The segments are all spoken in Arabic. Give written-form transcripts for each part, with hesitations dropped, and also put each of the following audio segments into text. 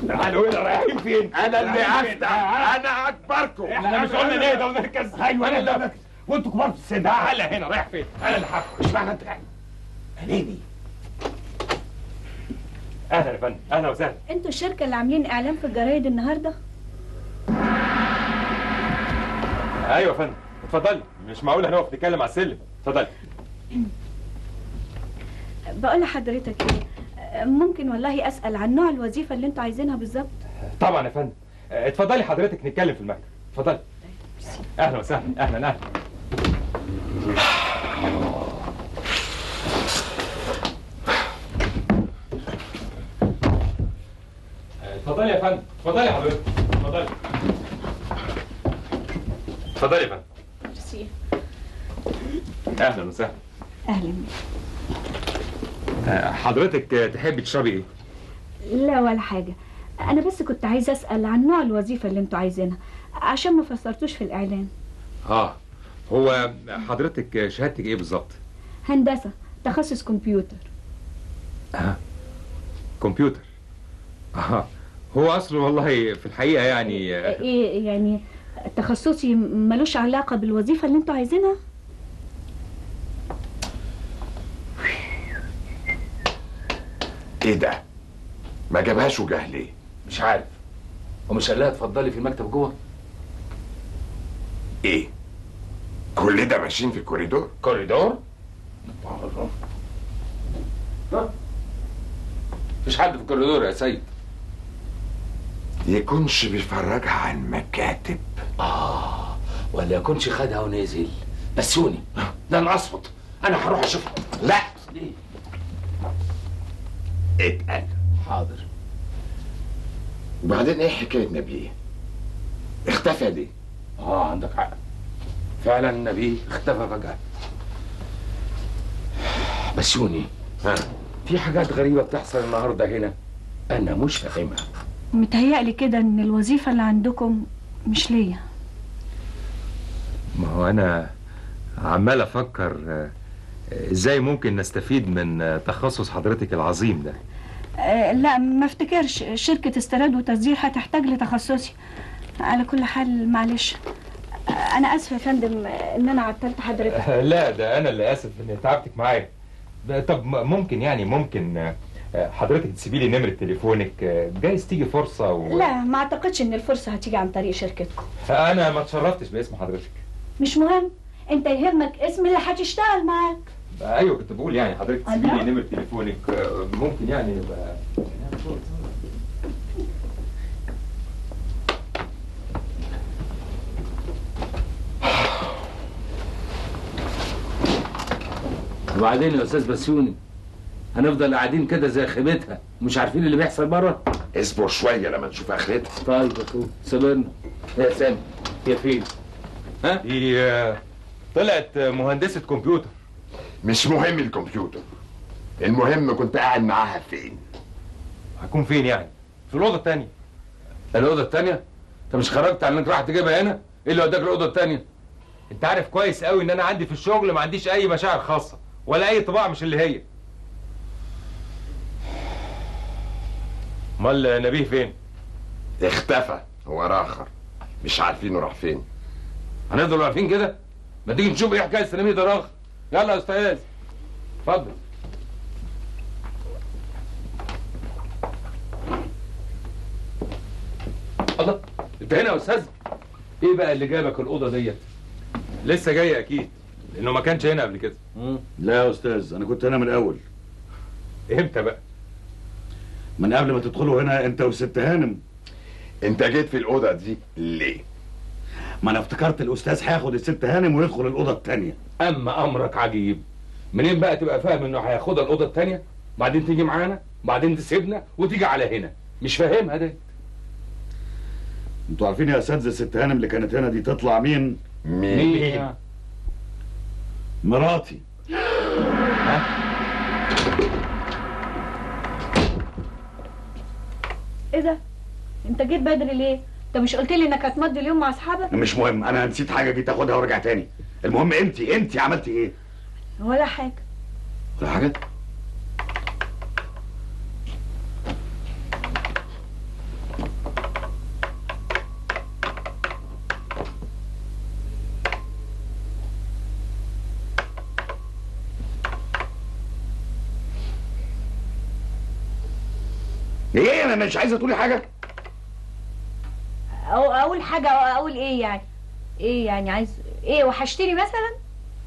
تعالوا هنا رايحين فين؟ انا اللي افتح، انا اكبركم. احنا مش قلنا نهدى ونركز؟ ايوه انا اللي مركز وانتوا كبار في السن. تعالى هنا رايح فين؟ انا اللي هحكم. اشمعنى انت يعني؟ اناني. اهلا يا فندم، اهلا وسهلا. انتوا الشركه اللي عاملين اعلان في الجرايد النهارده؟ ايوه يا فندم، اتفضلي. مش معقول هنقف نتكلم على السلم. اتفضلي. بقول لحضرتك ايه، ممكن والله اسال عن نوع الوظيفه اللي انتوا عايزينها بالظبط؟ طبعا يا فندم. اتفضلي حضرتك نتكلم في المكتب. اتفضلي. اهلا وسهلا. اهلا اهلا. اتفضلي يا فندم. اتفضلي حضرتك. اتفضلي. اتفضلي يا فندم. ميرسي. اهلا وسهلا. اهلا. حضرتك تحبي تشربي ايه؟ لا ولا حاجه، انا بس كنت عايزه اسال عن نوع الوظيفه اللي انتوا عايزينها عشان ما فسرتوش في الاعلان. هو حضرتك شهادتك ايه بالظبط؟ هندسه، تخصص كمبيوتر. كمبيوتر. هو اصله والله في الحقيقه يعني ايه يعني تخصصي ملوش علاقه بالوظيفه اللي انتوا عايزينها؟ ايه ده؟ ما جابهاش وجاه ليه؟ مش عارف. ومش قال لها اتفضلي في المكتب جوه؟ ايه؟ كل ده ماشيين في الكوريدور؟ كوريدور؟ مفيش حد في الكوريدور يا سيد. يكونش بيفرجها عن مكاتب. ولا يكونش خدها ونزل. بسوني. لا انا اصفط، انا هروح اشوفها. لا ليه؟ اتقل. حاضر. وبعدين ايه حكايه نبيه؟ اختفى ليه؟ عندك حق، فعلا النبي اختفى فجأة. بسوني، في حاجات غريبة بتحصل النهارده هنا أنا مش فاهمها. متهيألي كده إن الوظيفة اللي عندكم مش ليا. ما هو انا عمال افكر ازاي ممكن نستفيد من تخصص حضرتك العظيم ده. لا ما افتكرش شركة استيراد وتصدير هتحتاج لتخصصي. على كل حال معلش، أنا آسفة يا فندم إن أنا عطلت حضرتك. لا ده انا اللي اسف ان تعبتك معايا. طب ممكن حضرتك تسيبي لي نمرة تليفونك، جايز تيجي فرصة لا ما أعتقدش إن الفرصة هتيجي عن طريق شركتكم. انا ما اتشرفتش باسم حضرتك. مش مهم، أنت يهمك اسم اللي هتشتغل معاك. ايوه كنت بقول يعني حضرتك تسيبي لي نمرة تليفونك، ممكن يعني يبقى. وبعدين يا أستاذ بسيوني هنفضل قاعدين كده زي خيبتها مش عارفين اللي بيحصل بره؟ اصبر شويه لما نشوف اخرتها. طيب يا اخويا صبرنا. يا سامي هي فين؟ دي طلعت مهندسة كمبيوتر. مش مهم الكمبيوتر، المهم كنت قاعد معاها فين؟ هكون فين يعني؟ في الأوضة التانية. الأوضة التانية؟ أنت مش خرجت على إنك راح تجيبها هنا؟ إيه اللي وداك الأوضة التانية؟ أنت عارف كويس قوي إن أنا عندي في الشغل ما عنديش أي مشاعر خاصة ولا أي طباع مش اللي هي. أمال نبيه فين؟ اختفى، هو راخر، مش عارفينه راح فين. هنفضل واقفين كده؟ ما تيجي نشوف إيه حكاية سلامية ده راخر. يلا يا أستاذ اتفضل. الله، أنت هنا يا أستاذ؟ إيه بقى اللي جابك الأوضة ديت؟ لسه جاي أكيد، لأنه ما كانش هنا قبل كده. لا يا أستاذ، أنا كنت هنا من الأول. إمتى بقى؟ من قبل ما تدخلوا هنا أنت والست هانم. أنت جيت في الأوضة دي ليه؟ ما أنا افتكرت الأستاذ هياخد الست هانم ويدخل الأوضة التانية. أما أمرك عجيب، منين بقى تبقى فاهم إنه هياخدها الأوضة التانية؟ بعدين تيجي معانا، بعدين تسيبنا وتيجي على هنا، مش فاهمها ده. أنتوا عارفين يا أساتذة الست هانم اللي كانت هنا دي تطلع مين؟ مين؟ مراتي. ايه ده؟ انت جيت بدري ليه؟ انت مش قلت لي انك هتمضي اليوم مع اصحابك؟ مش مهم، انا نسيت حاجه جيت اخدها وارجع تاني. المهم انت عملتي ايه؟ ولا حاجه. ولا حاجه؟ ايه انا مش عايزه تقولي حاجه؟ اقول حاجه، اقول ايه يعني؟ ايه يعني عايز ايه؟ وحشتني مثلا؟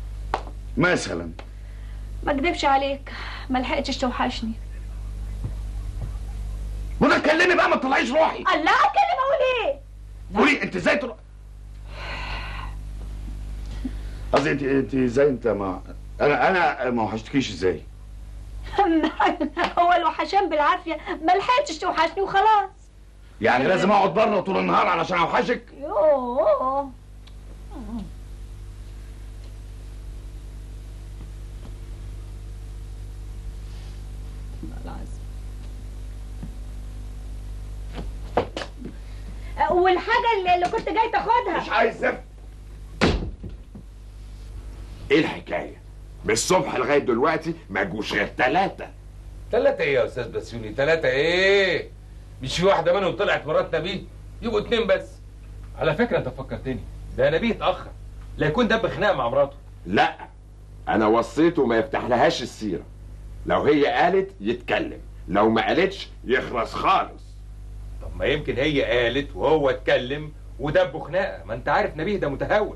ما اكدبش عليك، ما لحقتش توحشني. ما اتكلمي بقى، ما تطلعيش روحي. الله، اتكلم اقول ايه؟ قولي انت ازاي قصدي انت ازاي انت ما انا ما وحشتكيش ازاي؟ هو الوحشان بالعافيه، ما لحقتش توحشني وخلاص. يعني لازم اقعد بره طول النهار علشان اوحشك؟ يوه. والحاجه اللي كنت جاي تاخدها مش عايز زفت. ايه الحكايه؟ من الصبح لغايه دلوقتي ما جوش غير 3. 3 ايه يا استاذ بسيوني؟ 3 ايه؟ مش في واحده منهم طلعت مرات نبيه؟ يبقوا 2 بس. على فكره انت فكرتني، ده نبيه اتاخر، لا يكون دب خناقه مع مراته. لا، انا وصيته ما يفتح لهاش السيره. لو هي قالت يتكلم، لو ما قالتش يخلص خالص. طب ما يمكن هي قالت وهو اتكلم ودبوا خناقه، ما انت عارف نبيه ده متهور.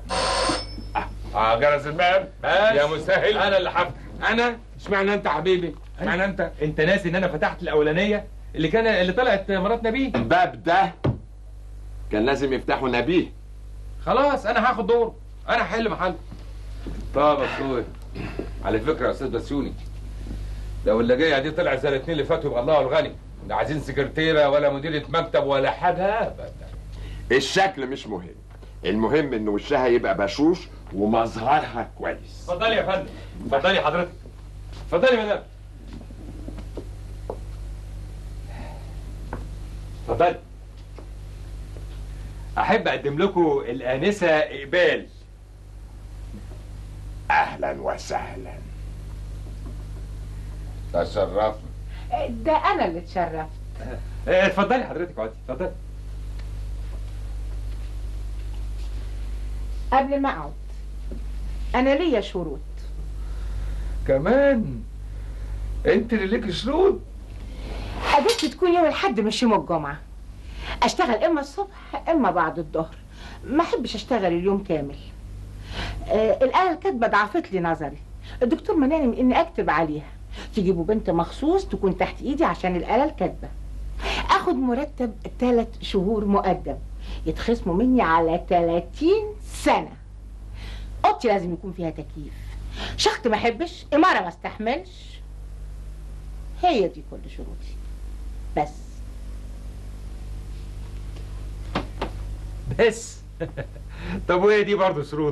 جرس الباب بس يا مسهل. انا اللي هفتح. انا؟ اشمعنى انت حبيبي؟ اشمعنى انت؟ انت ناسي ان انا فتحت الاولانيه اللي طلعت مرات نبيه؟ الباب ده كان لازم يفتحه نبيه. خلاص انا هاخد دوره، انا هحل محله. طب يا اخويا، على فكره يا استاذ بسيوني، لو اللي جايه دي طلعت زي الاثنين اللي فاتوا يبقى الله الغني. لا عايزين سكرتيره ولا مديره مكتب ولا حاجه ابدا. الشكل مش مهم، المهم ان وشها يبقى بشوش ومظهرها كويس. اتفضلي يا فندم، اتفضلي حضرتك، اتفضلي يا مدام، اتفضلي. احب اقدم لكم الانسه اقبال. اهلا وسهلا. تشرفنا. ده انا اللي اتشرفت. اتفضلي حضرتك، اقعدي، اتفضلي. قبل ما اقعد، انا ليا شروط. كمان انت اللي ليك شروط؟ اجازتي تكون يوم الاحد مش يوم الجمعه. اشتغل اما الصبح اما بعد الظهر، ما احبش اشتغل اليوم كامل. الاله الكاتبه ضعفت لي نظري، الدكتور منعني من اني اكتب عليها. تجيبوا بنت مخصوص تكون تحت ايدي عشان الاله الكاتبه. اخد مرتب 3 شهور مقدم، يتخصموا مني على 30 سنه. اوضتي لازم يكون فيها تكييف، شخط ما احبش، اماره ما استحملش. هي دي كل شروطي بس. بس طب وهي دي برضه شروط؟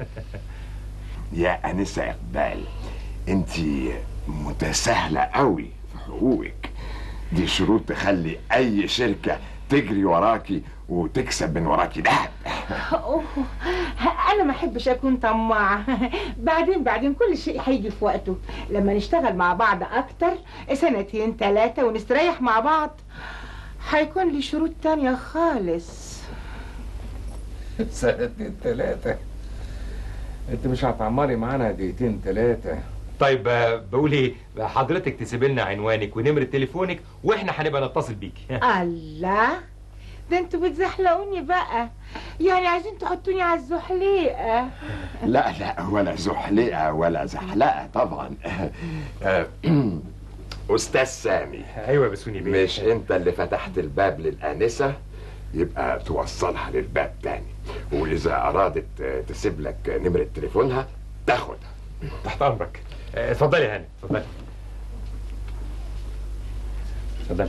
يا انسه اقبال، انت متساهله قوي في حقوقك. دي شروط تخلي اي شركه تجري وراكي وتكسب من وراكي دهب. انا ما احبش اكون طماعه. بعدين كل شيء هيجي في وقته. لما نشتغل مع بعض اكتر 2 3 ونستريح مع بعض، هيكون لي شروط تانية خالص. 2 3 انت مش هتعمري معانا 2 3. طيب بقول ايه، حضرتك تسيب لنا عنوانك ونمرة تليفونك واحنا هنبقى نتصل بيكي. الله، ده انتوا بتزحلقوني بقى، يعني عايزين تحطوني على الزحليقه. لا ولا زحلقه ولا زحلقه طبعا. استاذ سامي. ايوه بسوني بيه. مش انت اللي فتحت الباب للانسه؟ يبقى توصلها للباب تاني، واذا ارادت تسيب لك نمره تليفونها تاخدها. تحت امرك. اتفضلي يا هاني، اتفضلي اتفضلي.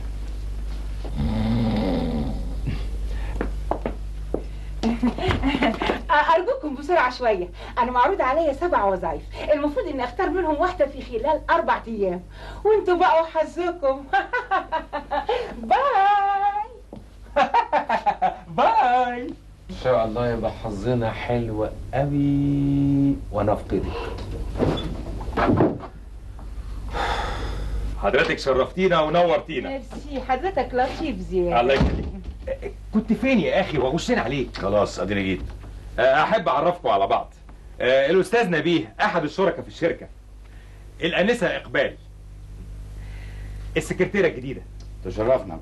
ارجوكم بسرعه شويه، انا معروض عليا 7 وظايف، المفروض اني اختار منهم واحده في خلال 4 ايام، وانتوا بقى وحظكم. باي. باي. ان شاء الله يبقى حظنا حلو قوي ونفقدك. حضرتك شرفتينا ونورتينا. ميرسي، حضرتك لطيف زيادة. الله يخليك. كنت فين يا اخي وغشنا عليك؟ خلاص اديني جيت. احب اعرفكم على بعض. الاستاذ نبيه احد الشركاء في الشركه. الانسه اقبال السكرتيره الجديده. تشرفنا.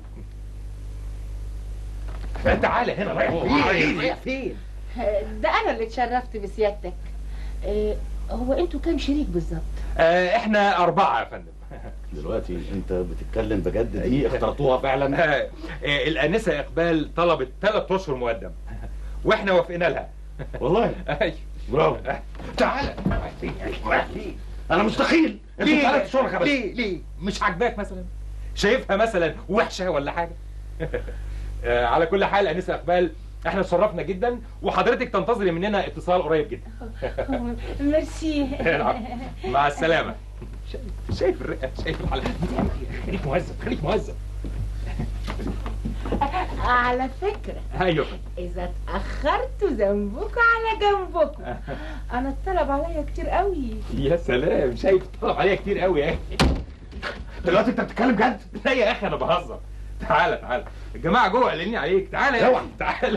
تعالى هنا. رايح فين؟ ده انا اللي اتشرفت بسيادتك. هو انتوا كام شريك بالظبط؟ احنا 4 يا فندم. دلوقتي انت بتتكلم بجد؟ دي اخترتوها فعلا؟ الانسه اقبال طلبت 3 اشهر مقدم واحنا وافقنا لها. والله؟ ايوه برافو. تعالى. انا مستحيل. ليه؟ 3 شهور بس. ليه مش عاجباك مثلا؟ شايفها مثلا وحشه ولا حاجه؟ على كل حال انسه اقبال احنا اتشرفنا جدا وحضرتك تنتظري مننا اتصال قريب جدا. ميرسي. مع السلامه. شايف الرئه؟ شايف الحلقه؟ خليك مهذب. على فكرة ايوه إذا اتأخرتوا ذنبكم على جنبكم. أنا اتطلب عليا كتير قوي. يا سلام، شايف طلب عليا كتير قوي يا اخي. دلوقتي انت بتتكلم جد؟ لا يا اخي انا بهزر. تعالى الجماعه جوه قلقانين عليك. تعالى يا اخي تعالى.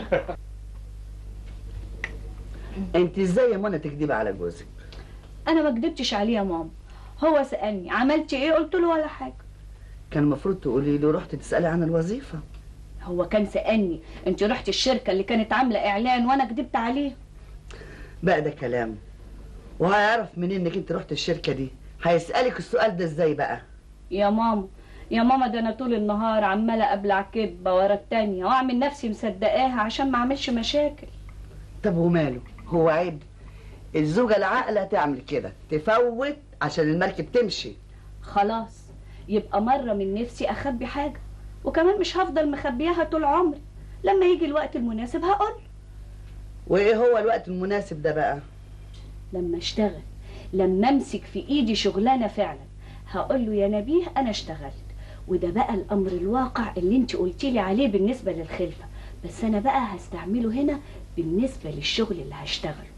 انت ازاي يا منى تكدبي على جوزك؟ انا ما كدبتش عليه يا ماما. هو سألني عملتي ايه، قلت له ولا حاجه. كان المفروض تقولي له رحت تسألي عن الوظيفة. هو كان سألني انت رحت الشركه اللي كانت عامله اعلان وانا كدبت عليه. بقى ده كلام. وهيعرف منين انك انت رحت الشركة دي؟ هيسألك السؤال ده ازاي بقى؟ يا ماما ده انا طول النهار عماله ابلع كدبه ورا التانيه واعمل نفسي مصدقاها عشان ما اعملش مشاكل. طب وماله؟ هو عيب؟ الزوجة العاقلة تعمل كده، تفوت عشان المركب تمشي. خلاص يبقى مره من نفسي اخبي حاجه، وكمان مش هفضل مخبياها طول عمري. لما يجي الوقت المناسب هقول. وايه هو الوقت المناسب ده بقى؟ لما اشتغل، لما امسك في ايدي شغلانه فعلا هقول له يا نبيه انا اشتغلت، وده بقى الامر الواقع اللي انت قلتي لي عليه بالنسبه للخلفه، بس انا بقى هستعمله هنا بالنسبه للشغل اللي هشتغله.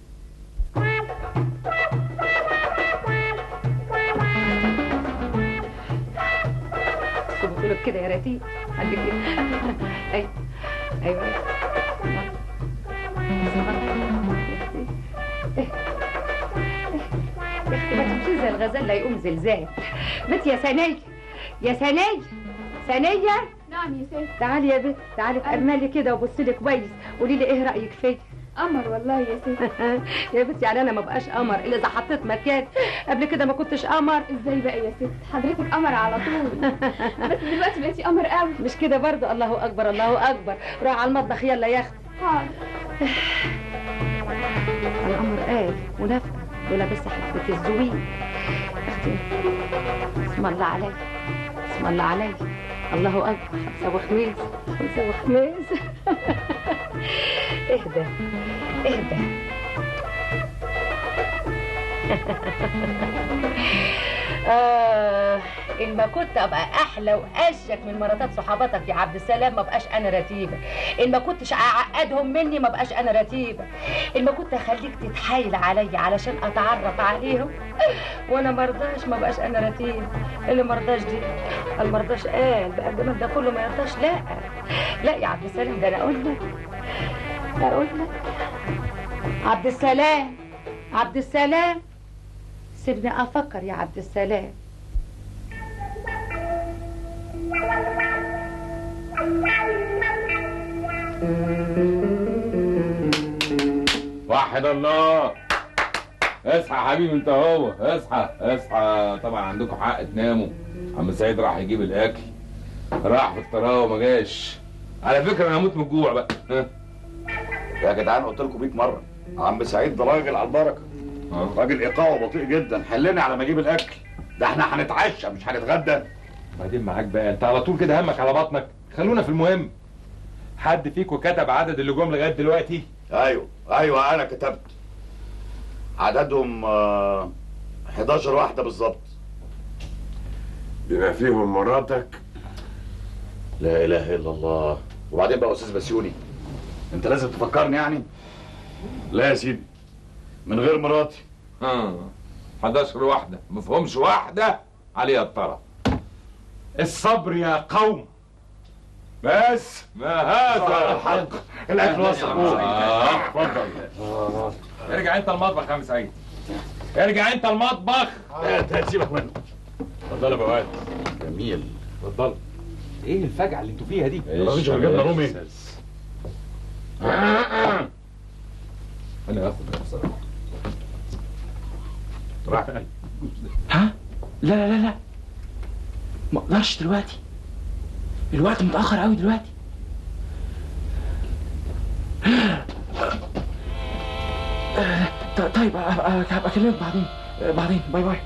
قلت لك كده يا رتيب. خليك كده. ايوه يا اختي ما تمشي زي الغزال لا يقوم زلزال. بنت يا ثانية. نعم يا ست. تعالي يا بنت، تعالي تأملي كده وبصي لي كويس، قولي لي ايه رأيك فيا؟ قمر والله يا ست. يا بنتي يعني انا ما بقاش قمر الا اذا حطيت مكان. قبل كده ما كنتش قمر. ازاي بقى يا ست؟ حضرتك قمر على طول. بس دلوقتي بقيتي قمر قوي. مش كده برضه؟ الله اكبر الله اكبر. روح على المطبخ يلا يا اختي. حاضر. القمر قال ونفع ولابسه حبه الزوين. اختي اسم الله عليك، اسم الله عليك. الله اكبر. خمسه وخميس. اهدى. إن ما كنت أبقى أحلى وأشيك من مراتات صحاباتك يا عبد السلام ما بقاش أنا رتيبة. إن ما كنتش أعقدهم مني ما بقاش أنا رتيبة. إن ما كنت أخليك تتحايل عليا علشان أتعرف عليهم وأنا مرضاش ما بقاش أنا رتيبة. اللي مرضاش دي المرضاش قال بقى الجمال ده كله ما يرضاش. لا يا عبد السلام، ده أنا أقول لك عبد السلام سيبني أفكر يا عبد السلام. وحد الله. اصحى يا حبيبي انت هو. اصحى. طبعا عندكم حق تناموا. عم سعيد راح يجيب الاكل، راح في الطراوه وما جاش. على فكره انا هموت من الجوع بقى. يا جدعان قلت لكم 100 مرة، عم سعيد ده راجل على البركة. راجل ايقاعه بطيء جدا. حلنا على ما اجيب الاكل. ده احنا هنتعشى مش هنتغدى. بعدين معاك بقى، انت على طول كده همك على بطنك. خلونا في المهم. حد فيكم كتب عدد اللي جم لغايه دلوقتي؟ ايوه انا كتبت. عددهم 11 واحده بالظبط. بما فيهم مراتك. لا اله الا الله. وبعدين بقى يا استاذ بسيوني، انت لازم تفكرني يعني. لا يا سيدي، من غير مراتي. 11 واحده مفهومش واحده عليها الطرف. الصبر يا قوم. بس ما هذا الحق. الاكل وصل. اتفضل. ارجع انت المطبخ يا عم سعيد. ارجع انت المطبخ. سيبك منه. اتفضل يا بواد. جميل. اتفضل. ايه الفجعه اللي انتوا فيها دي؟ مفيش جبنه رومي. انا اخد بصراحه. ها؟ لا لا لا لا، ما اقدرش دلوقتي، الوقت متأخر قوي دلوقتي. طيب هبقى اكلمك بعدين باي باي.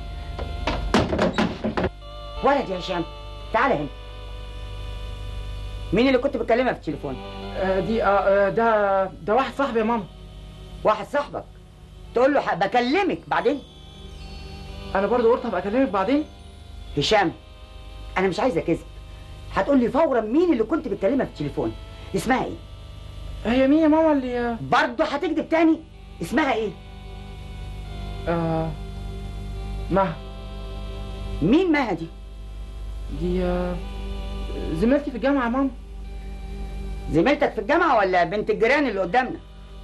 ولد يا هشام تعالى هنا. مين اللي كنت بتكلمها في التليفون؟ دي ده واحد صاحبي يا ماما. واحد صاحبك تقول له بكلمك بعدين؟ انا برضو قلت هبقى اكلمك بعدين. هشام انا مش عايزه كذب، هتقول لي فورا مين اللي كنت بتكلمها في التليفون؟ اسمها ايه؟ هي مين يا ماما اللي برضه هتكذب تاني؟ اسمها ايه؟ مها. مين مها دي؟ دي زميلتي في الجامعة يا ماما. زميلتك في الجامعة ولا بنت الجيران اللي قدامنا؟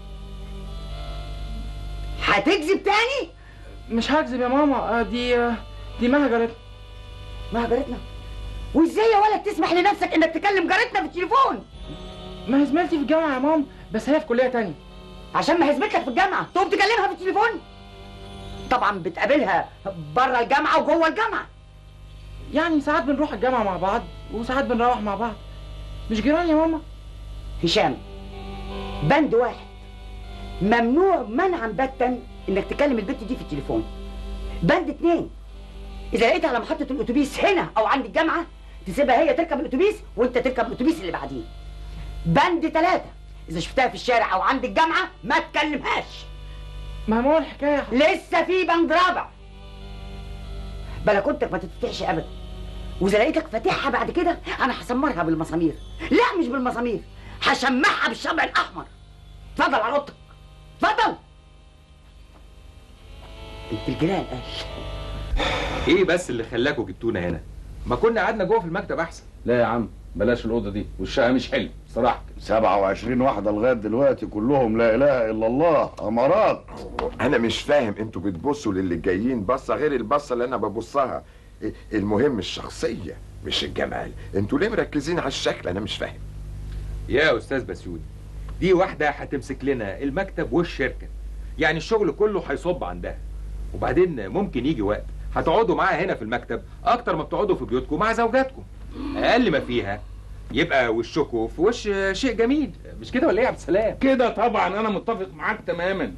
هتكذب تاني؟ مش هكذب يا ماما، دي مها جارتنا. مها جارتنا؟ وازاي يا ولد تسمح لنفسك انك تكلم جارتنا في التليفون؟ ما هي زميلتي في الجامعة يا ماما، بس هي في كلية تانية. عشان ما هي زميلتك في الجامعة تقوم تكلمها في التليفون؟ طبعا بتقابلها بره الجامعة وجوه الجامعة. يعني ساعات بنروح الجامعة مع بعض وساعات بنروح مع بعض، مش جيران يا ماما. هشام بند واحد ممنوع منعا باتا انك تكلم البنت دي في التليفون. بند 2 اذا لقيتها على محطة الاتوبيس هنا او عند الجامعة تسيبها هي تركب الاتوبيس وانت تركب الاتوبيس اللي بعديه. بند 3 اذا شفتها في الشارع او عند الجامعة ما تكلمهاش. ما هو الحكاية لسه في بند رابع، بلكونتك ما تتفتحش ابدا، واذا لقيتك فاتحها بعد كده انا هسمرها بالمسامير. لا مش بالمسامير، هشمعها بالشمع الاحمر. اتفضل على اوضتك، اتفضل. انت الجيران قال ايه بس اللي خلاكوا جبتونا هنا؟ ما كنا قعدنا جوه في المكتب احسن. لا يا عم بلاش الاوضه دي، والشقه مش حلو بصراحه. 27 واحده لغايه دلوقتي كلهم لا اله الا الله امارات. انا مش فاهم انتوا بتبصوا للي جايين بصه غير البصه اللي انا ببصها. المهم الشخصيه مش الجمال. انتوا ليه مركزين على الشكل؟ انا مش فاهم. يا استاذ بسيوني، دي واحده هتمسك لنا المكتب والشركه، يعني الشغل كله هيصب عندها. وبعدين ممكن يجي وقت هتقعدوا معاها هنا في المكتب اكتر ما بتقعدوا في بيوتكم مع زوجاتكم. اقل ما فيها يبقى وشكوا في وش شيء جميل، مش كده ولا ايه يا عبد السلام؟ كده طبعا انا متفق معاك تماما.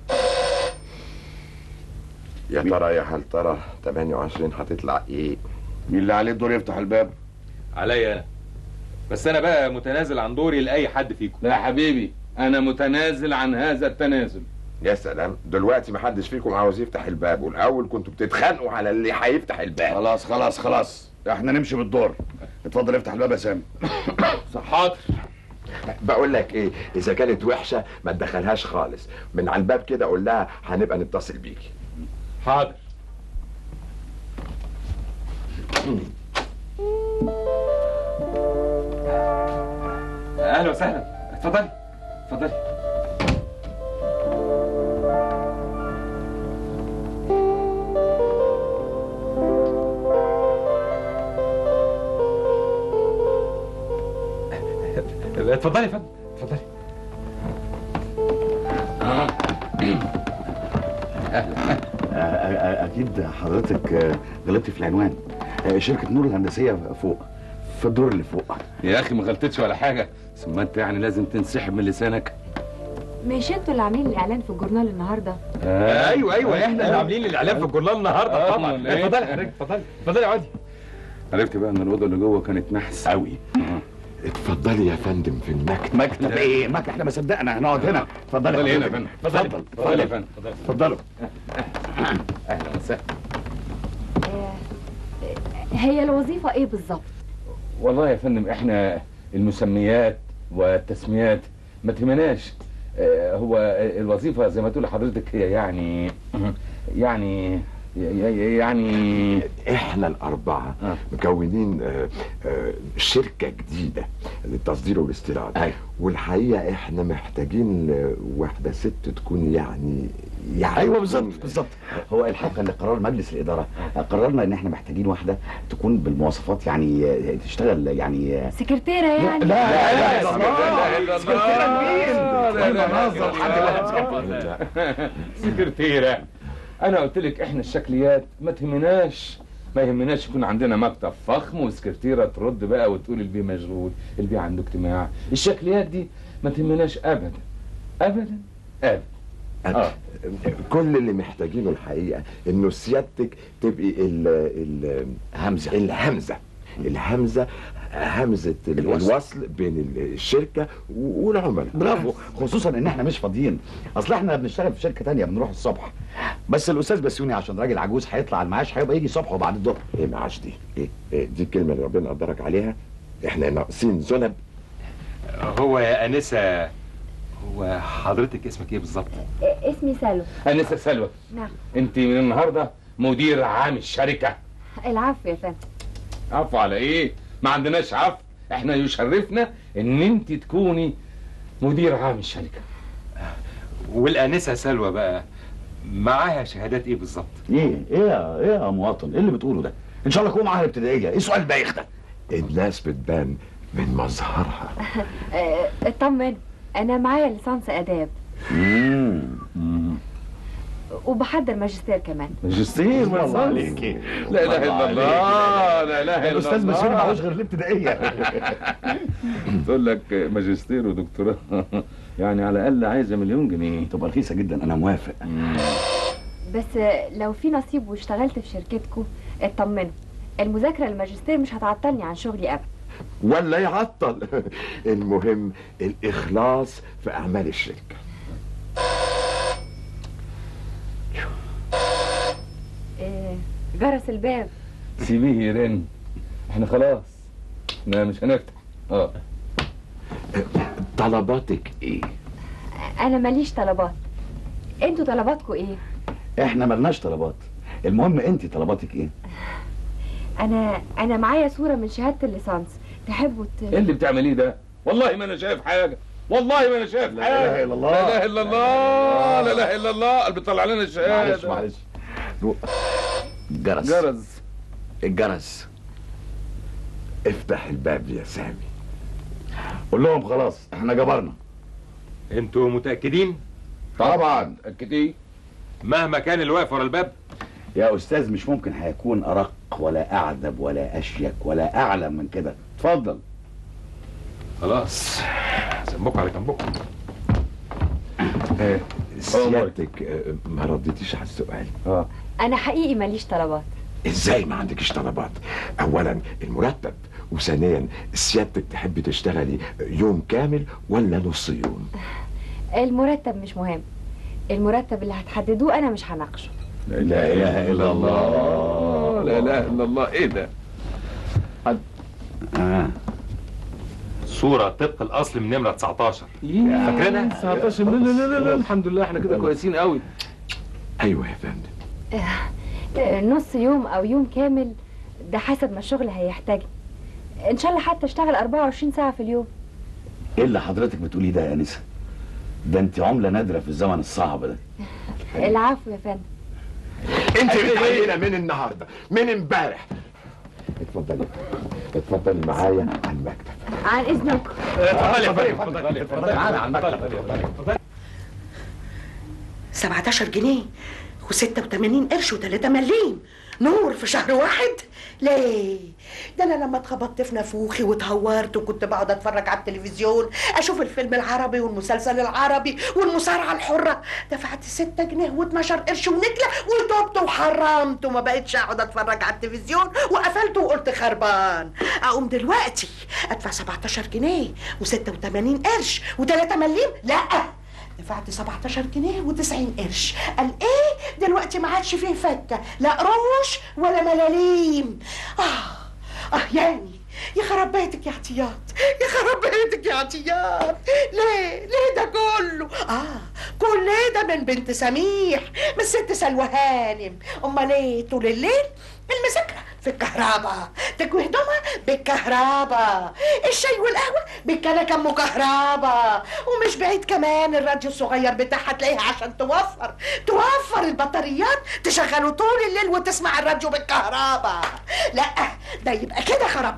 يا ترى يا هل ترى 28 هتطلع ايه؟ مين اللي عليه الدور يفتح الباب؟ عليا انا، بس انا بقى متنازل عن دوري لاي حد فيكم. لا يا حبيبي انا متنازل عن هذا التنازل. يا سلام، دلوقتي محدش فيكم عاوز يفتح الباب، والاول كنتوا بتتخانقوا على اللي هيفتح الباب. خلاص خلاص خلاص، احنا نمشي بالدور. اتفضل افتح الباب يا سامي. حاضر. بقول لك ايه، اذا كانت وحشه ما تدخلهاش خالص، من على الباب كده قول لها هنبقى نتصل بيكي. حاضر. اهلا وسهلا، اتفضلي اتفضلي. اتفضلي يا فندم، اتفضلي. اكيد حضرتك غلطتي في العنوان. شركه نور الهندسيه فوق في الدور اللي فوق. يا اخي ما غلطتش ولا حاجه، ثم انت يعني لازم تنسحب من لسانك. مش انتوا اللي عاملين الاعلان في الجورنال النهارده؟ ايوه احنا اللي عاملين الاعلان في الجورنال النهارده طبعا. اتفضلي حضرتك، اتفضلي اقعدي. عرفت بقى ان الاوضه اللي جوه كانت نحس قوي. اتفضلي يا فندم في المكتب. مكتب ايه؟ مكتب احنا ما صدقنا هنقعد هنا. اتفضلي هنا يا فندم. اتفضلي يا فندم. اتفضلوا. اهلا وسهلا. هي الوظيفه ايه بالظبط؟ والله يا فندم احنا المسميات والتسميات ما تهمناش. هو الوظيفه زي ما تقول لحضرتك هي يعني احنا الاربعه مكونين شركه جديده للتصدير والاستيراد. والحقيقه احنا محتاجين واحده ست تكون يعني ايوه بالظبط. هو الحقيقه اللي قرار مجلس الاداره قررنا ان احنا محتاجين واحده تكون بالمواصفات، يعني تشتغل يعني سكرتيره يعني. لا سكرتيره. انا قلت لك احنا الشكليات ما يهمناش يكون عندنا مكتب فخم وسكرتيره ترد بقى وتقول البيه مشغول، البيه عنده اجتماع. الشكليات دي ما تهمناش ابدا ابدا ابدا. كل اللي محتاجينه الحقيقه انه سيادتك تبقي الهمزه الوصل بين الشركه والعملاء. برافو، خصوصا ان احنا مش فاضيين، اصل احنا بنشتغل في شركه تانية بنروح الصبح، بس الاستاذ بسيوني عشان راجل عجوز هيطلع على المعاش، هيبقى يجي الصبح وبعد الظهر. ايه معاش دي؟ دي الكلمه اللي ربنا قدرك عليها. احنا ناقصين ذنب. هو يا انسه، هو حضرتك اسمك ايه بالظبط؟ اسمي سلوى. انسه سلوى. نعم. انت من النهارده مدير عام الشركه. العفو يا فندم. عفو على ايه؟ ما عندناش عفو، احنا يشرفنا ان انت تكوني مدير عام الشركه. والانسه سلوى بقى معاها شهادات ايه بالظبط؟ ايه يا مواطن، ايه اللي بتقوله ده؟ ان شاء الله يكون معاها ابتدائيه. ايه السؤال البايخ ده؟ الناس بتبان من مظهرها. اطمن، انا معايا ليسانس اداب وبحضر ماجستير كمان. ماجستير؟ ما الله عليكي. لا اله الا الله، لا اله الا الله. الاستاذ مسيوني معهوش غير الابتدائيه. تقول لك ماجستير ودكتوراه يعني على الاقل عايزه مليون جنيه. تبقى رخيصه جدا، انا موافق. بس لو في نصيب واشتغلت في شركتكم اطمنوا، المذاكره الماجستير مش هتعطلني عن شغلي ابدا. ولا يعطل. المهم الاخلاص في اعمال الشركه. جرس الباب. سيبيه يرن، احنا خلاص مش هنفتح. طلباتك ايه؟ انا ماليش طلبات، انتوا طلباتكم ايه؟ احنا ملناش طلبات، المهم انت طلباتك ايه؟ انا معايا صوره من شهاده الليسانس، تحبوا ايه اللي بتعمليه ده؟ والله ما انا شايف حاجه، والله ما انا شايف حاجه. لا اله الا الله، لا اله الا الله، لا اله الا الله. اللي بيطلع لنا الشهاده. معلش الجرس. افتح الباب يا سامي. قول لهم خلاص احنا جبرنا. انتوا متاكدين؟ طبعا متاكدين مهما كان اللي واقف ورا الباب. يا استاذ مش ممكن هيكون ارق ولا اعذب ولا اشيك ولا اعلم من كده. اتفضل. خلاص سموكوا على جنبكم. سيادتك ما رديتيش على السؤال. انا حقيقي ماليش طلبات. ازاي ما عندكش طلبات؟ اولا المرتب، وثانيا سيادتك تحبي تشتغلي يوم كامل ولا نص يوم؟ المرتب مش مهم، المرتب اللي هتحددوه انا مش هناقشه. لا اله الا الله، لا اله الا الله. ايه ده؟ صورة طبق الأصل من نمرة 19. فاكرينها؟ 19. لا الحمد لله احنا كده كويسين قوي. أيوه يا فندم. نص يوم أو يوم كامل ده حسب ما الشغل هيحتاج. إن شاء الله حتى اشتغل 24 ساعة في اليوم. إيه اللي حضرتك بتقوليه ده يا أنسة؟ ده أنت عملة نادرة في الزمن الصعب ده. العفو يا فندم. أنت بتعينينا من النهارده، من امبارح. اتفضلي معايا على المكتب. عن اذنكم. اتفضلي معانا على المكتب. 17 جنيه و86 قرش و3 مليم نور في شهر واحد؟ ليه؟ ده انا لما اتخبطت في نافوخي واتهورت وكنت بقعد اتفرج على التلفزيون اشوف الفيلم العربي والمسلسل العربي والمصارعه الحره دفعت 6 جنيه و12 قرش ونكله وتوبت وحرمت وما بقتش اقعد اتفرج على التلفزيون وقفلت وقلت خربان. اقوم دلوقتي ادفع 17 جنيه و86 قرش و3 مليم؟ لا، دفعت 17 جنيه و90 قرش. قال ايه دلوقتي ما عادش فيه فكه، لا قروش ولا ملاليم. يعني يخرب بيتك يا عطيات، يخرب بيتك يا عطيات. ليه ده كله؟ كل ده من بنت سميح، من الست سلوى هانم. امال ايه طول الليل المذاكره في الكهرباء، تكوي هدومها بالكهرباء، الشاي والقهوة بالكنكة ام كهرباء، ومش بعيد كمان الراديو الصغير بتاعها تلاقيها عشان توفر البطاريات تشغله طول الليل وتسمع الراديو بالكهرباء. لا ده يبقى كده خراب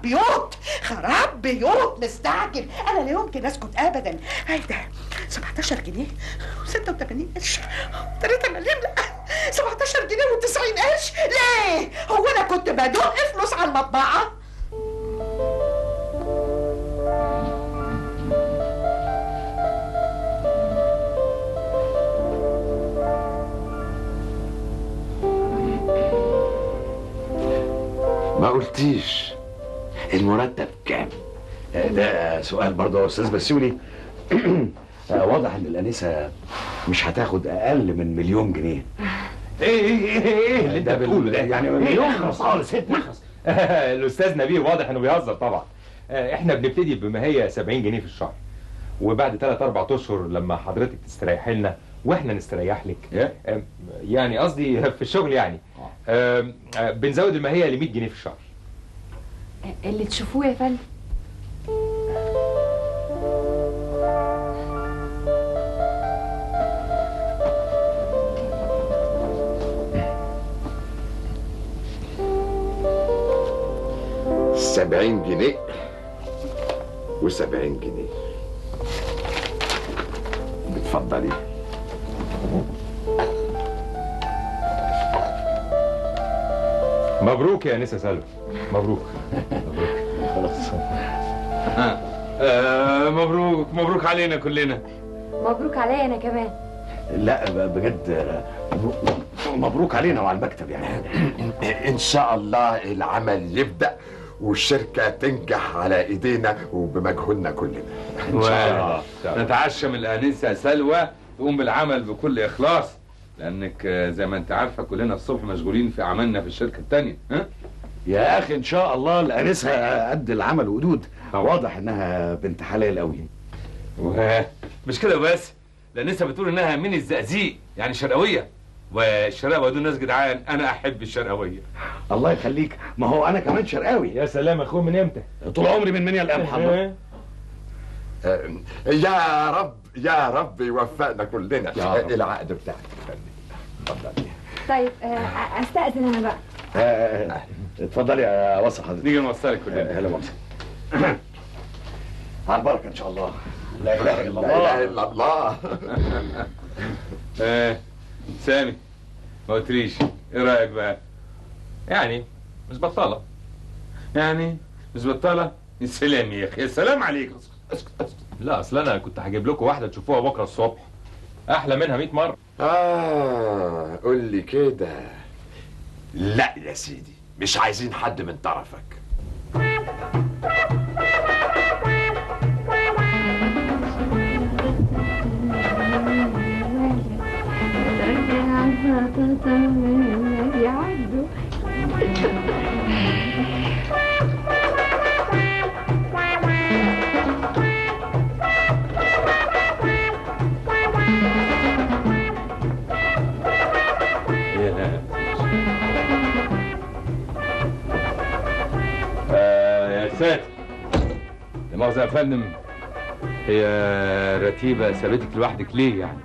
بيوت مستعجل. انا لا يمكن اسكت ابدا. هيدا 17 جنيه و86 قرش 3 مليم. لا 17 جنيه و90 قرش. ليه؟ هو انا كنت بدق فلوس على المطبعة؟ ما قلتيش المرتب كام؟ ده سؤال برضه يا استاذ بسيوني. واضح ان الانسه مش هتاخد اقل من مليون جنيه. ايه اللي انت بتقوله ده؟ يعني مليون خالص نخلص. الاستاذ نبيه واضح انه بيهزر طبعا. احنا بنبتدي بما هي 70 جنيه في الشهر، وبعد 3-4 اشهر لما حضرتك تستريحي لنا واحنا نستريح لك، يعني قصدي في الشغل يعني، بنزود الماهيه ل 100 جنيه في الشهر. اللي تشوفوه يا فندم. $70 جنيه و70 جنيه. اتفضلي. مبروك يا انسه سلوى، مبروك. خلاص. مبروك علينا كلنا. مبروك عليا انا كمان. لا بجد مبروك علينا وعلى المكتب يعني. ان شاء الله العمل يبدأ والشركة تنجح على ايدينا وبمجهودنا كلنا ان شاء الله. نتعشى من الانسه سلوى تقوم بالعمل بكل اخلاص، لانك زي ما انت عارفه كلنا الصبح مشغولين في عملنا في الشركه الثانيه. يا اخي ان شاء الله الانسه قد العمل ودود. واضح انها بنت حلال قوي. مش كده بس، الانسه بتقول انها من الزقازيق يعني شرقاويه، والشرقاويه دول ناس جدعان. انا احب الشرقاويه. الله يخليك، ما هو انا كمان شرقاوي. يا سلام يا اخويا، من امتى؟ طول عمري من منيا القمح. محمد يا رب يوفقنا كلنا. العقد بتاعك اتفضلي. طيب استأذن انا بقى. اتفضلي يا وصل حضرتك. نيجي نوصلك كلنا. هلا وصل. على البركه ان شاء الله. لا اله الا الله. لا اله الا الله. سامي ما قلتليش ايه رايك بقى؟ يعني مش بطاله. يعني مش بطاله؟ يا سلام يا اخي، يا سلام عليك. لا اصل انا كنت هجيب لكم واحده تشوفوها بكره الصبح احلى منها 100 مره. قول لي كده. لا يا سيدي، مش عايزين حد من طرفك. يا ساتر، لا مؤاخذة يا فندم، هي رتيبة سابتك لوحدك ليه يعني؟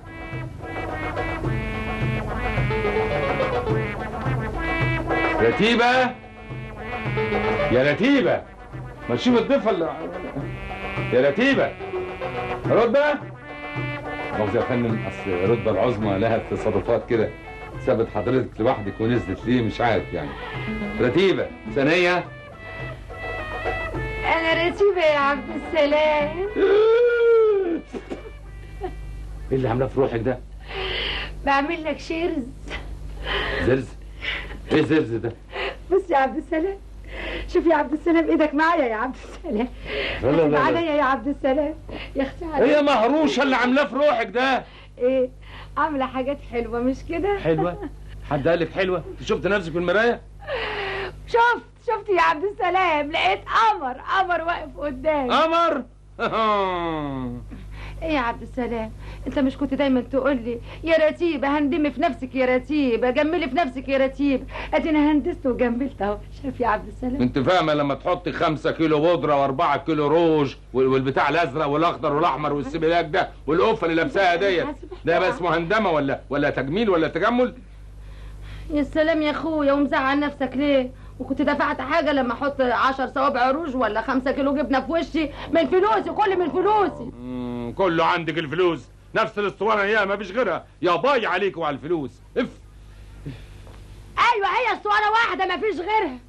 رتيبة يا رتيبة، ما تشوف الضيفة يا رتيبة، رتبة. مؤاخذة يا فندم، اصل الرتبة العظمى لها تصرفات كده، سابت حضرتك لوحدك ونزلت ليه مش عارف يعني. رتيبة ثانية. انا رتيبة يا عبد السلام. ايه اللي عاملاه في روحك ده؟ بعمل لك شرز. زرز؟ ايه زرز ده؟ بص يا عبد السلام، شوف يا عبد السلام، ايدك معايا يا عبد السلام. لا لا لا عليا يا عبد السلام يا اختي. ايه يا مهروشه اللي عاملاه في روحك ده؟ ايه؟ عامله حاجات حلوه مش كده؟ حلوه؟ حد قال لك حلوه؟ انت شفت نفسك في المرايه؟ شفت يا عبد السلام، لقيت قمر واقف قدامي. قمر؟ ايه يا عبد السلام، انت مش كنت دايما تقول لي يا رتيبه هندمي في نفسك يا رتيبه، جملي في نفسك يا رتيبه؟ ادينا هندست وجملت اهو. شايف يا عبد السلام؟ انت فاهمه لما تحطي 5 كيلو بودره و4 كيلو روج والبتاع الازرق والاخضر والاحمر والسبيلاك ده والقفه اللي لابساها ديت، ده بقى اسمه هندمه ولا تجميل ولا تجمل؟ يا سلام يا اخويا، ومزعل نفسك ليه؟ وكنت دفعت حاجه لما احط 10 صوابع روج ولا 5 كيلو جبنه في وشي؟ من فلوسي، كل من فلوسي. كله عندك الفلوس، نفس الاسطوانه هي ما فيش غيرها، يا باي عليك وعلى الفلوس. اف ايوه هي اسطوانه واحده ما فيش غيرها.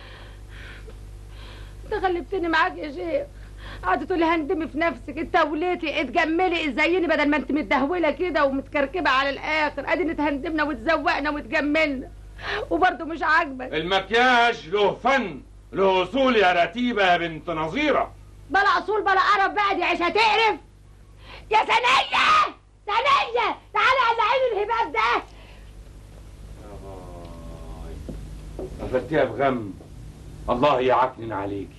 انت غلبتني معاك يا شيخ، قعدت تقولي هندمي في نفسك، انت وليتي اتجملي زيني بدل ما انت متدهوله كده ومتكركبه على الاخر. ادينا اتهندمنا واتزوقنا واتجملنا وبرضه مش عاجبك. المكياج له فن، له اصول يا رتيبه يا بنت نظيره. بلا اصول بلا قرف بقى، دي عيش هتقرف. يا ثانيه ثانيه، تعالي على عين الهباب ده. قفلتيها بغم، الله يعكنن عليكي.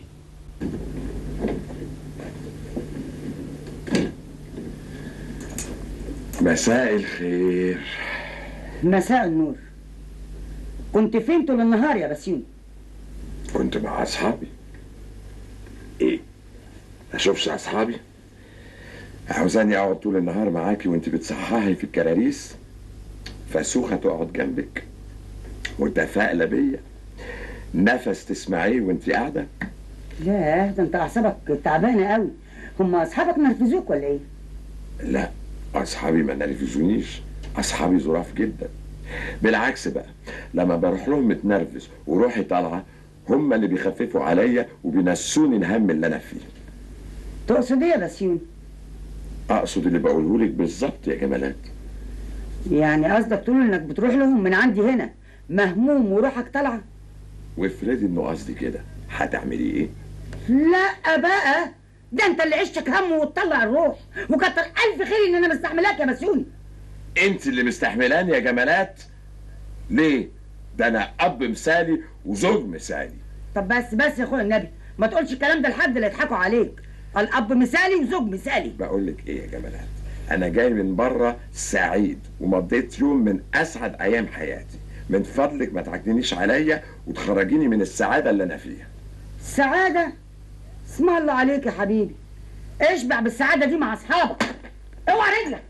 مساء الخير. مساء النور. كنت فين طول النهار يا بسيوني؟ كنت مع اصحابي. ايه؟ اشوفش اصحابي؟ عاوزاني اقعد طول النهار معاكي وانت بتصححي في الكراريس؟ فسوخه تقعد جنبك متفائله بيا، نفس تسمعيه وانت قاعده؟ لا ده انت اعصابك تعبانه قوي. هم اصحابك نرفزوك ولا ايه؟ لا اصحابي ما نرفزونيش، اصحابي ظراف جدا. بالعكس بقى، لما بروح لهم متنرفز وروحي طالعه هم اللي بيخففوا عليا وبينسوني الهم اللي انا فيه. تقصد ايه يا بسيوني؟ اقصد اللي بقوله لك بالظبط يا جمالات. يعني قصدك تقول انك بتروح لهم من عندي هنا مهموم وروحك طالعه؟ وافرضي انه قصدي كده، هتعملي ايه؟ لا بقى، ده انت اللي عشتك هم وتطلع الروح، وكتر الف خير ان انا مستحملاك يا بسيوني. انت اللي مستحملاني يا جمالات؟ ليه؟ ده انا اب مثالي وزوج مثالي. طب بس يا اخويا النبي، ما تقولش الكلام ده لحد اللي يضحكوا عليك. الاب مثالي وزوج مثالي. بقول لك ايه يا جمالات، انا جاي من بره سعيد ومضيت يوم من اسعد ايام حياتي. من فضلك ما تعكنيش عليا وتخرجيني من السعاده اللي انا فيها. سعاده؟ اسم الله عليك يا حبيبي، اشبع بالسعاده دي مع اصحابك. اوعى رجلك.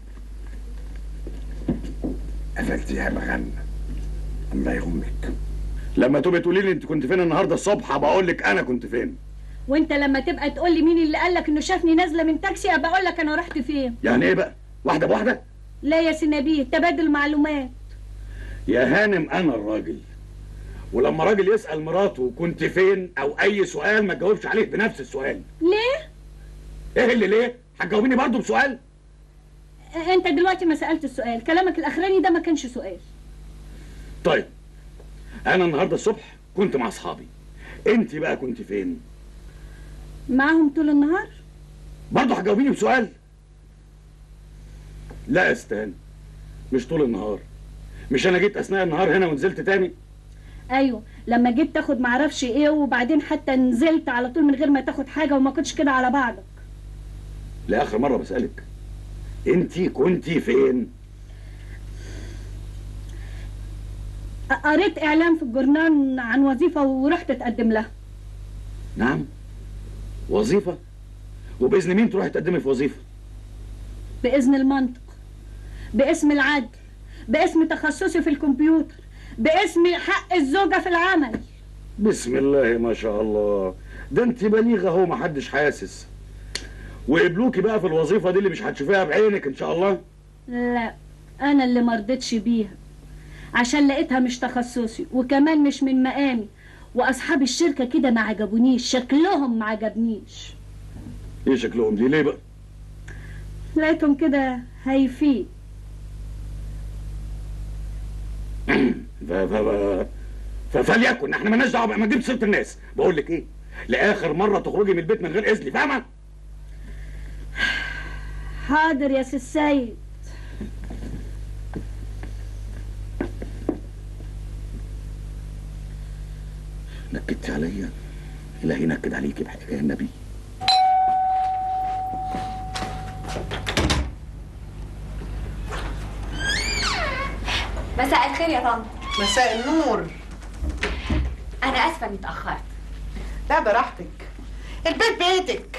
قفلتيها بغنى، الله يغمك. لما تبقي تقولي لي انت كنت فين النهارده الصبح بقول لك انا كنت فين. وانت لما تبقى تقول لي مين اللي قالك انه شافني نازله من تاكسي ابقى اقول لك انا رحت فين. يعني ايه بقى؟ واحده بواحده؟ لا يا سنبيه، تبادل معلومات. يا هانم انا الراجل، ولما راجل يسال مراته كنت فين او اي سؤال ما تجاوبش عليه بنفس السؤال. ليه؟ ايه اللي ليه؟ هتجاوبيني برضه بسؤال؟ انت دلوقتي ما سالت السؤال، كلامك الاخراني ده ما كانش سؤال. طيب انا النهارده الصبح كنت مع اصحابي، انت بقى كنت فين؟ معاهم طول النهار؟ برضه هتجاوبيني بسؤال؟ لا استنى، مش طول النهار. مش انا جيت اثناء النهار هنا ونزلت تاني؟ ايوه، لما جيت تاخد معرفش ايه وبعدين حتى نزلت على طول من غير ما تاخد حاجه وما كنتش كده على بعضك. لاخر مره بسالك، انت كنتي فين؟ قريت اعلان في الجورنال عن وظيفه ورحت اتقدم لها. نعم، وظيفه؟ وباذن مين تروحي تقدمي في وظيفه؟ باذن المنطق، باسم العدل، باسم تخصصي في الكمبيوتر، باسم حق الزوجه في العمل. بسم الله ما شاء الله، ده انت بليغه اهو محدش حاسس. وقبلوكي بقى في الوظيفه دي اللي مش هتشوفيها بعينك ان شاء الله؟ لا، انا اللي مرضتش بيها عشان لقيتها مش تخصصي وكمان مش من مقامي، واصحاب الشركه كده ما عجبونيش، شكلهم ما عجبنيش. ايه شكلهم دي؟ ليه بقى؟ لقيتهم كده هايفين. فليكن احنا مالناش دعوه بقى، ما تجيبش سيره الناس. بقول لك ايه، لاخر مره تخرجي من البيت من غير اذني، فاهمه؟ حاضر يا سي السيد. نكدتي عليا، الهي نكد عليكي بحق النبي. مساء الخير يا طنط. مساء النور. انا اسفه اني اتاخرت. لا براحتك، البيت بيتك.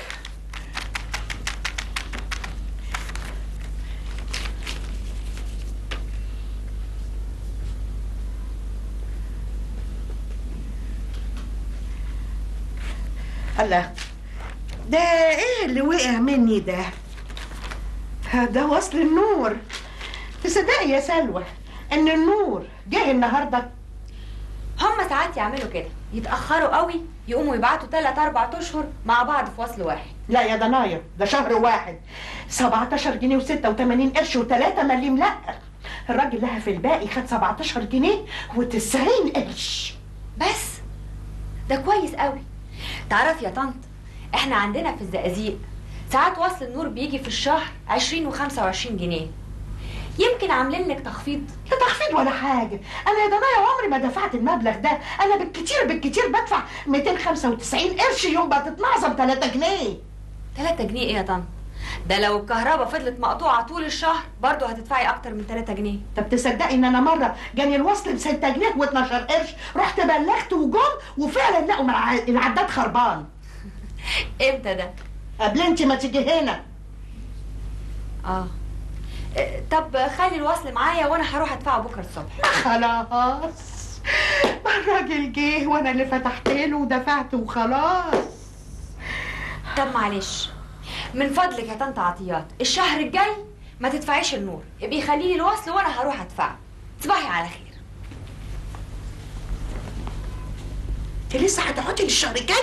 الله، ده ايه اللي وقع مني ده؟ ده وصل النور. تصدقي يا سلوى ان النور جه النهارده؟ هم ساعات يعملوا كده، يتاخروا قوي يقوموا يبعتوا 3 4 اشهر مع بعض في وصل واحد. لا يا ضنايا، ده شهر واحد 17 جنيه و86 قرش و3 مليم. لا، الراجل لها في الباقي خد 17 جنيه و90 قرش بس. ده كويس قوي. تعرف يا طنط، احنا عندنا في الزقازيق ساعات وصل النور بيجي في الشهر 20 و25 جنيه. يمكن عاملين لك تخفيض. لا تخفيض ولا حاجه. انا يا ضنايا عمري ما دفعت المبلغ ده. انا بالكتير بدفع 295 قرش يوم بتتنعظم 3 جنيه. 3 جنيه ايه يا طنط؟ ده لو الكهرباء فضلت مقطوعه طول الشهر برضه هتدفعي اكتر من 3 جنيه. طب تصدقي ان انا مره جاني الوصل ب 6 جنيه و12 قرش، رحت بلغت وجم وفعلا لقوا العداد خربان. امتى ده؟ قبل انت ما تيجي هنا. طب خلي الوصل معايا وانا هروح ادفعه بكره الصبح. خلاص، ما الراجل جه وانا اللي فتحت له ودفعت وخلاص. طب معلش، من فضلك يا طنط عطيات، الشهر الجاي ما تدفعيش النور، ابقي خليلي الوصل وانا هروح ادفعه. تصبحي على خير. انت لسه هتقعدي للشهر الجاي؟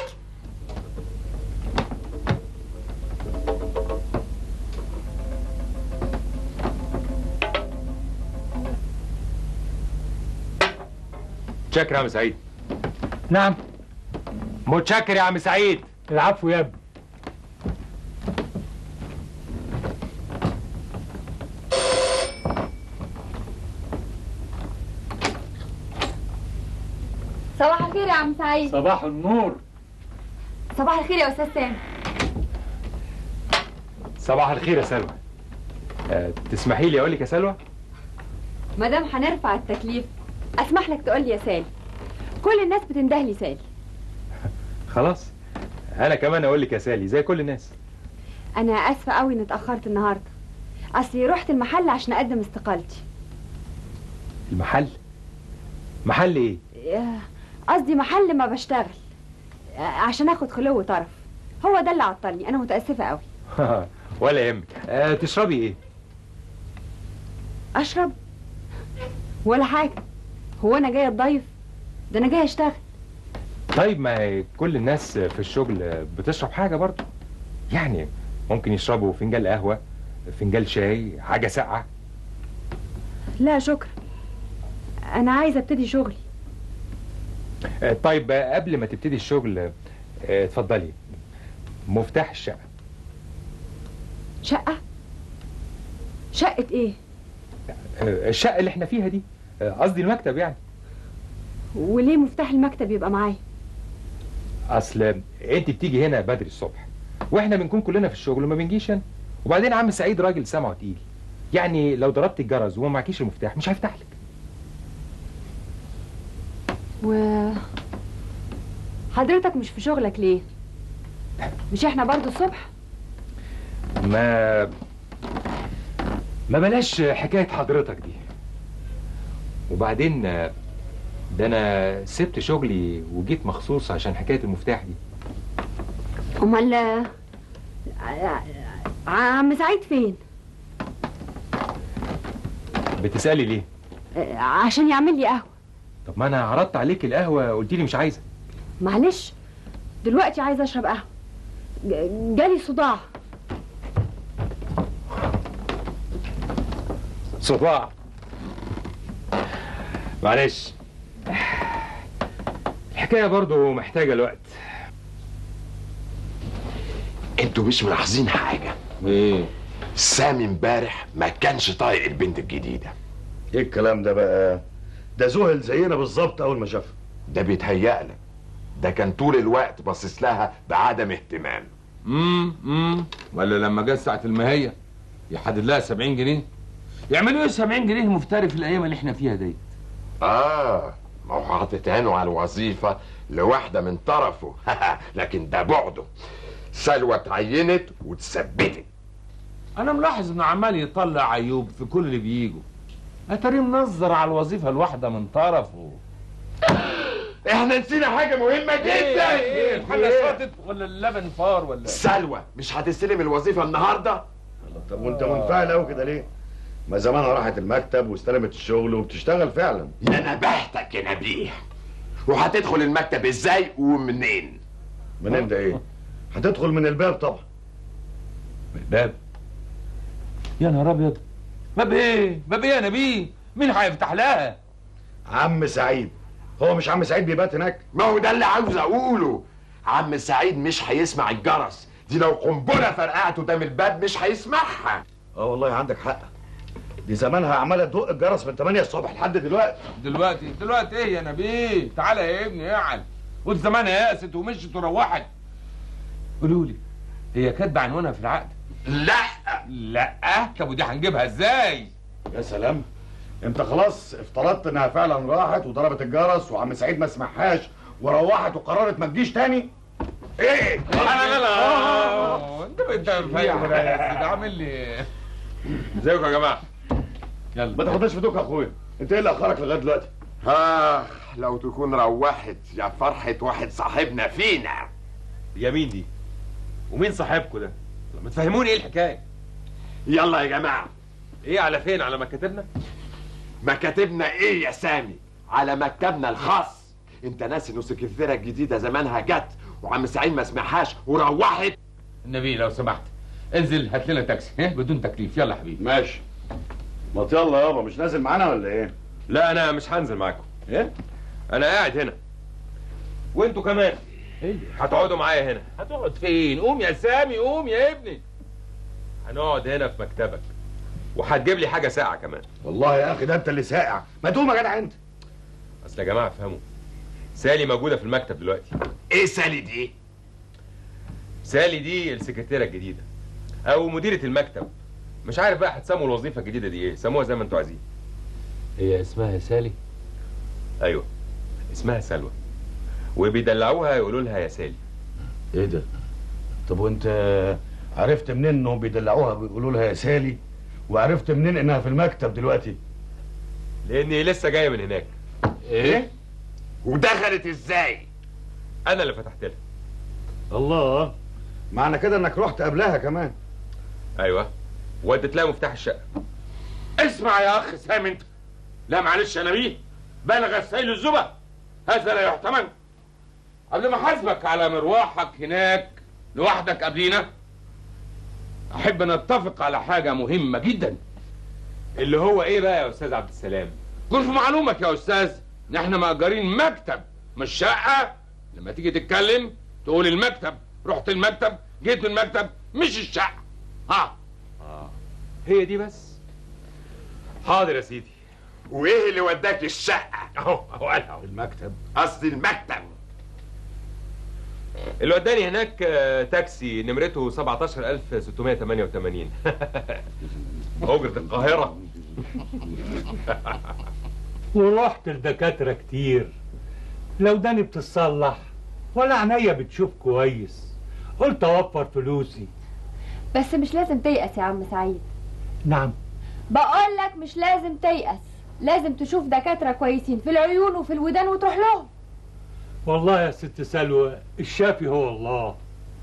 متشكر يا عم سعيد. نعم. متشكر يا عم سعيد. العفو يا ابني. صباح الخير يا عم سعيد. صباح النور. صباح الخير يا استاذ سامي. صباح الخير يا سلوى. تسمحي لي اقول لك يا سلوى؟ ما دام هنرفع التكليف اسمح لك تقول لي يا سالي. كل الناس بتنده لي سالي. خلاص، انا كمان اقول لك يا سالي زي كل الناس. انا اسفه قوي اني اتاخرت النهارده، اصلي رحت المحل عشان اقدم استقالتي. المحل؟ محل ايه؟ قصدي محل ما بشتغل، عشان اخد خلو طرف. هو ده اللي عطلني. انا متاسفه قوي. ولا يهمك. تشربي ايه؟ اشرب ولا حاجه. هو انا جايه اتضيف؟ ده انا جايه اشتغل. طيب ما كل الناس في الشغل بتشرب حاجه برضه، يعني ممكن يشربوا فنجان قهوه، فنجان شاي، حاجه ساقعه. لا شكرا، انا عايزه ابتدي شغلي. طيب قبل ما تبتدي الشغل اتفضلي مفتاح الشقه. شقه؟ شقه ايه؟ الشقه اللي احنا فيها دي، قصدي المكتب يعني. وليه مفتاح المكتب يبقى معايا؟ اصل انت بتيجي هنا بدري الصبح واحنا بنكون كلنا في الشغل وما بنجيش هنا، وبعدين عم سعيد راجل سمعه تقيل، يعني لو ضربت الجرس وما معكيش المفتاح مش هيفتح لك. حضرتك مش في شغلك ليه؟ مش احنا برضو الصبح؟ ما بلاش حكايه حضرتك دي. وبعدين ده انا سبت شغلي وجيت مخصوص عشان حكايه المفتاح دي. امال عم سعيد فين؟ بتسالي ليه؟ عشان يعمل لي قهوه. طب ما انا عرضت عليك القهوه قلت لي مش عايزه. معلش دلوقتي عايزه اشرب قهوه، جالي صداع. صداع؟ معلش، الحكايه برضو محتاجه الوقت. انتوا مش ملاحظين حاجه؟ ايه؟ سامي امبارح ما كانش طايق البنت الجديده. ايه الكلام ده بقى؟ ده زهل زينا بالظبط اول ما شافها. ده بيتهيألك، ده كان طول الوقت باصص لها بعدم اهتمام. ولا لما جت ساعه المهيه يحدد لها 70 جنيه. يعملوا ايه 70 جنيه مفتري في الايام اللي احنا فيها دي؟ ما هو حاطط عينه على الوظيفة لواحدة من طرفه. لكن ده بعده. سلوى اتعينت واتثبتت. انا ملاحظ انه عمال يطلع عيوب في كل اللي بيجوا. اتاري منظر على الوظيفة الواحدة من طرفه. احنا نسينا حاجة مهمة جدا. ايه الحلة سقطت ولا اللبن فار ولا؟ سلوى مش هتستلم الوظيفة النهاردة؟ طب وانت منفعل قوي كده ليه؟ ما زمانها راحت المكتب واستلمت الشغل وبتشتغل فعلا. يا نبهتك يا نبيه. وهتدخل المكتب ازاي ومنين؟ منين ده ايه؟ هتدخل من الباب طبعا. من الباب؟ يا نهار ابيض. باب ايه؟ باب ايه يا نبيه؟ مين هيفتح لها؟ عم سعيد. هو مش عم سعيد بيبات هناك؟ ما هو ده اللي عاوز اقوله. عم سعيد مش هيسمع الجرس. دي لو قنبله فرقعت قدام الباب مش هيسمعها. والله عندك حق. دي زمانها عماله تدق الجرس من 8 الصبح لحد دلوقتي. دلوقتي ايه يا نبيه؟ تعالى يا ابني اقعد. قلت زمانها يأست ومشت وروحت. قولوا لي هي كاتبه عنوانها في العقد؟ لا. طب ودي هنجيبها ازاي؟ يا سلام. انت خلاص افترضت انها فعلا راحت وضربت الجرس وعم سعيد ما سمعهاش وروحت وقررت ما تجيش تاني. ايه؟ لا انت فاهم يا سيدي. عامل لي ازيكم يا جماعه؟ يلا ما تاخدناش في دوك يا اخويا. انت ايه اللي اخرك لغايه دلوقتي؟ لو تكون روحت يا فرحة واحد صاحبنا فينا. يا مين دي؟ ومين صاحبكم ده؟ ما تفهموني ايه الحكايه؟ يلا يا جماعه. ايه على فين؟ على مكاتبنا؟ مكاتبنا ايه يا سامي؟ على مكتبنا الخاص. انت ناسي انه السكرتيره الجديده زمانها جت وعم سعيد ما سمعهاش وروحت. النبي لو سمحت انزل هات لنا تاكسي بدون تكليف. يلا يا حبيبي. ماشي. ما يلا يابا. مش نازل معانا ولا ايه؟ لا انا مش هنزل معاكم. ايه؟ انا قاعد هنا. وانتوا كمان هتقعدوا معايا هنا. هتقعد فين؟ قوم يا سامي قوم يا ابني. هنقعد هنا في مكتبك وهتجيب لي حاجه ساقعه كمان. والله يا اخي ده انت اللي ساقع. ما تقوم يا جدع انت. اصل يا جماعه افهموا. سالي موجوده في المكتب دلوقتي. ايه سالي دي؟ سالي دي السكرتيره الجديده او مديره المكتب. مش عارف بقى هتسموا الوظيفه الجديده دي ايه. سموها زي ما انتوا عايزين. هي اسمها سالي؟ ايوه اسمها سلوى. وبيدلعوها يقولوا لها يا سالي. ايه ده؟ طب وانت عرفت منين انهم بيدلعوها بيقولوا لها يا سالي؟ وعرفت منين انها في المكتب دلوقتي؟ لاني لسه جايه من هناك. ايه؟ ودخلت ازاي؟ انا اللي فتحت لها. الله. معنى كده انك رحت قبلها كمان. ايوه وديت لها مفتاح الشقه. اسمع يا اخ سامي انت. لا معلش يا نبيه. بلغ السيل الزبا. هذا لا يحتمل. قبل ما احاسبك على مروحك هناك لوحدك قبلينا احب نتفق على حاجه مهمه جدا. اللي هو ايه بقى يا استاذ عبد السلام؟ كن في معلومك يا استاذ ان احنا مأجرين مكتب مش شقه. لما تيجي تتكلم تقول المكتب. رحت المكتب جيت من المكتب مش الشقه. هي دي بس. حاضر يا سيدي. وايه اللي وداك الشقه؟ اهو قالها. المكتب. قصدي المكتب. اللي وداني هناك تاكسي نمرته 17688. أجرة القاهرة. ورحت لدكاترة كتير. لو داني بتتصلح ولا عينيا بتشوف كويس. قلت اوفر فلوسي. بس مش لازم تيأس يا عم سعيد. نعم. بقول لك مش لازم تيأس. لازم تشوف دكاترة كويسين في العيون وفي الودان وتروح لهم. والله يا ست سلوى الشافي هو الله.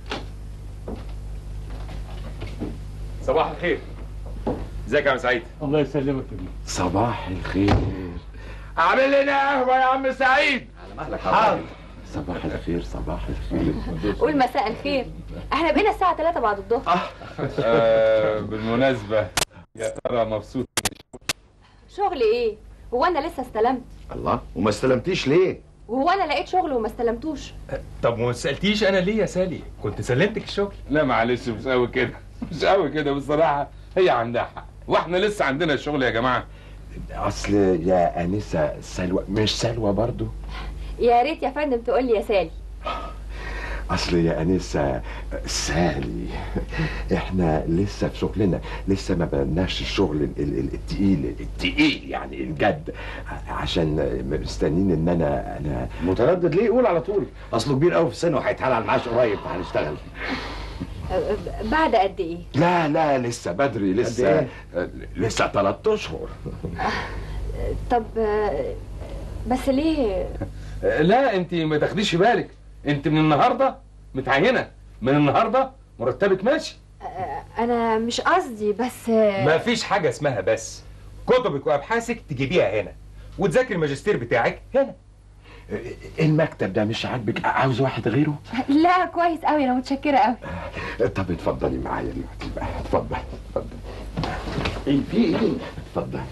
صباح الخير. ازيك يا عم سعيد؟ الله يسلمك يا بيه. صباح الخير. اعمل لنا قهوه يا عم سعيد. على مهلك. حاضر. صباح الخير. صباح الخير. قول مساء الخير. احنا بقينا الساعة 3 بعد الظهر. بالمناسبة يا ترى مبسوط؟ شغل ايه؟ هو انا لسه استلمت؟ الله. وما استلمتيش ليه؟ وهو انا لقيت شغل وما استلمتوش؟ طب وما سألتيش انا ليه يا سالي؟ كنت سلمتك الشغل. لا معلش مش قوي كده. مش قوي كده بصراحة. هي عندها حق واحنا لسه عندنا الشغل يا جماعة. اصل يا انسه سلوى مش سلوى برضو. يا ريت يا فندم تقول لي يا سالي. اصل يا انسه سالي، احنا لسه في شغلنا، لسه ما بناش الشغل التقيل يعني الجد، عشان مستنين ان انا متردد ليه؟ قول على طول، اصله كبير قوي في السن وهيتحال على المعاش قريب فهنشتغل. بعد قد ايه؟ لا لسه بدري، لسه لسه 3 اشهر. طب بس ليه؟ لا انت ما تاخديش بالك، انت من النهارده متعينه، من النهارده مرتبك ماشي. انا مش قصدي، بس ما فيش حاجه اسمها بس. كتبك وابحاثك تجيبيها هنا، وتذاكري الماجستير بتاعك هنا. المكتب ده مش عاجبك؟ عاوز واحد غيره؟ لا كويس قوي، انا متشكره قوي. طب اتفضلي معايا دلوقتي بقى، اتفضلي. ايه في ايه؟ اتفضلي.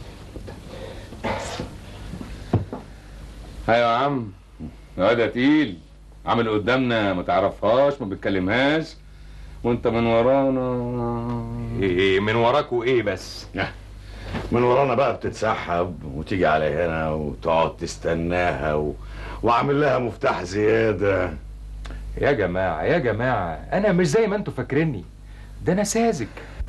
ايوه يا عم، ده تقيل، عامل قدامنا ما تعرفهاش، ما بتكلمهاش، وانت من ورانا. ايه من وراكوا ايه بس؟ من ورانا بقى بتتسحب وتيجي على هنا وتقعد تستناها وعامل لها مفتاح زياده. يا جماعه انا مش زي ما انتوا فاكريني، ده انا ساذج.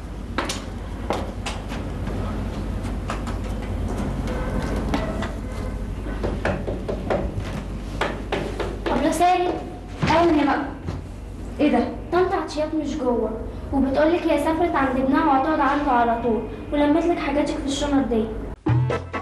أبلة سالم، أهلا يا مأمون. إيه ده؟ طنط عطيات مش جوه، وبتقولك هي سافرت عند ابنها وهتقعد عنده على طول، ولمت لك حاجاتك في الشنط دي.